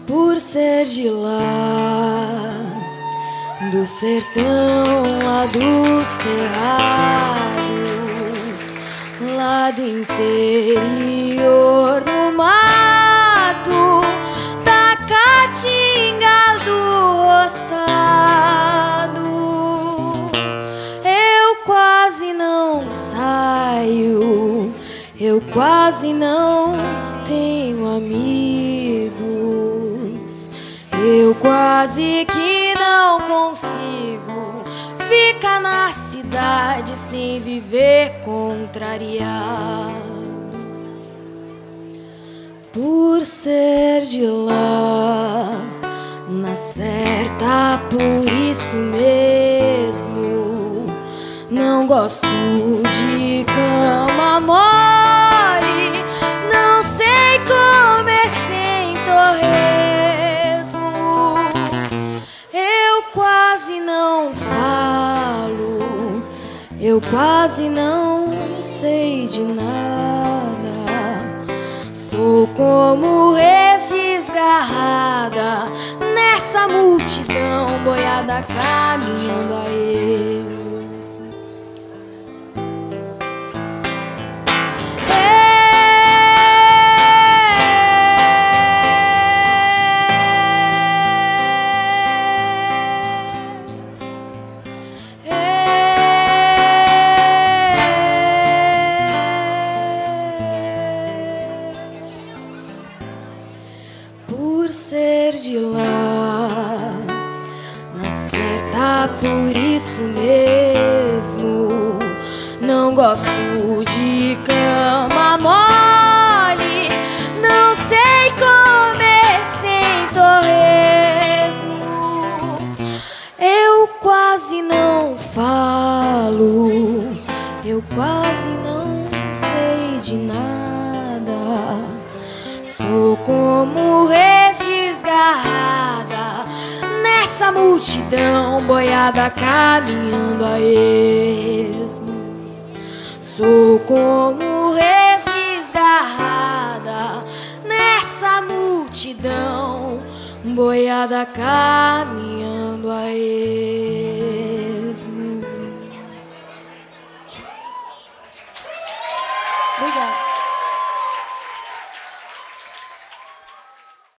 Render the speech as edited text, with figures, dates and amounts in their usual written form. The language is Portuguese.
Por ser de lá, do sertão, lá do cerrado, lá do interior, no mato da caatinga do roçado, eu quase não saio, eu quase não tenho amigos, eu quase que não consigo ficar na cidade sem viver contrariado. Por ser de lá, na certa, por isso mesmo não gosto de cama mole, não sei comer sem torresmo, eu quase não falo, eu quase não sei de nada, sou como res desgarrada nessa multidão boiada caminhando a esmo. Por ser de lá, na certa, por isso mesmo não gosto de cama mole, não sei comer sem torresmo, eu quase não falo, eu quase não sei de nada, sou como res desgarrada nessa multidão boiada caminhando a esmo, sou como res desgarrada nessa multidão boiada caminhando a esmo.